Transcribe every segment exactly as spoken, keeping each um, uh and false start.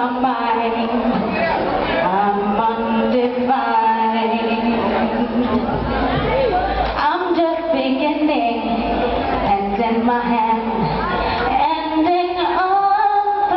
my mind. I'm undefined. I'm just beginning, and in my hand, ending on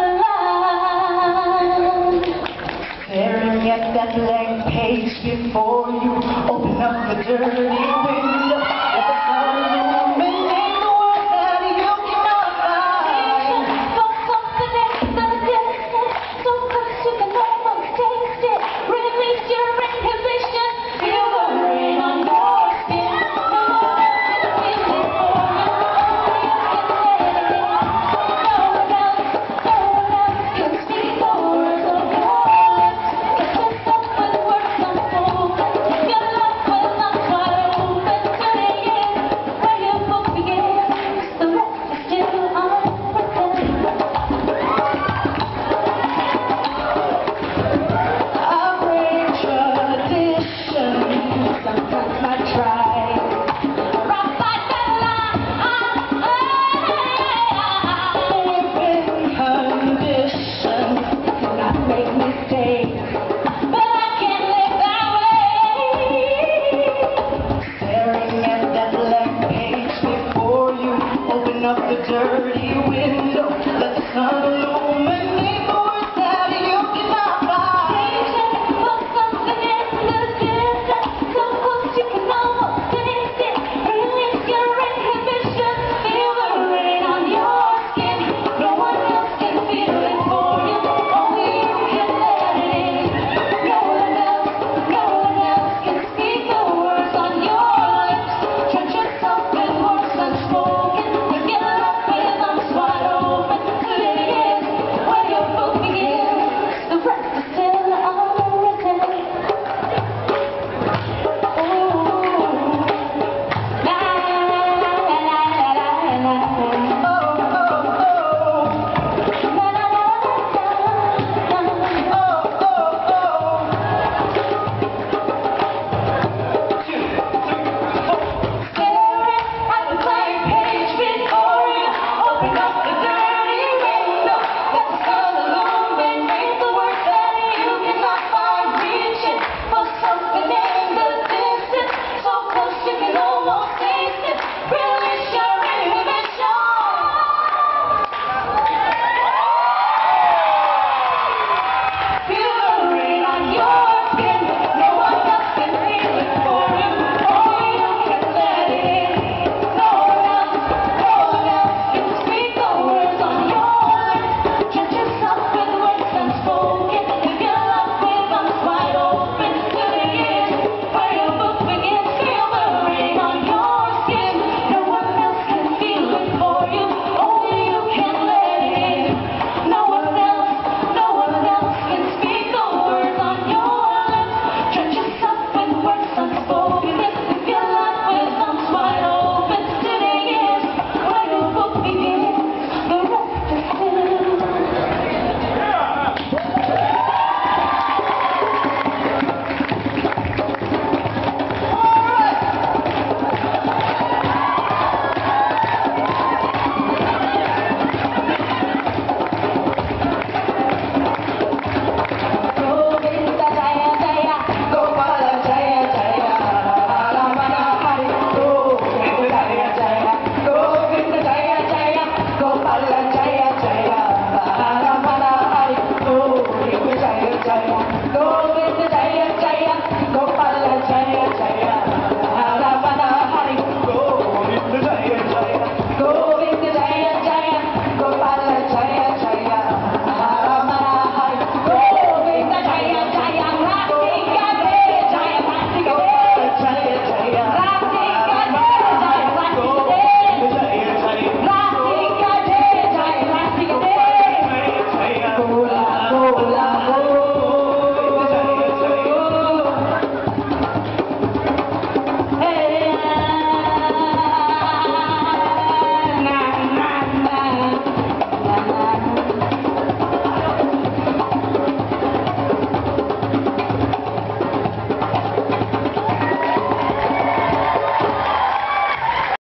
the line. Staring at that blank page before you, open up the dirty window. Let the sun illuminate the world that you cannot find. So close to the distance, so close you can almost taste it. Release your inhibition, feel the rain on your skin. No one else can feel it for you, only you can let it in. No one else, no one else can speak the words of your lips. It's just open words unfolding. Your life will not wide open to the end. Where your book begins, the rest is still unwritten. I break tradition, sometimes I try. Rock by the line, within conditions, cannot make mistakes, but I can't live that way. Staring at that blank page before you, open up the dirty window, let the sun illuminate.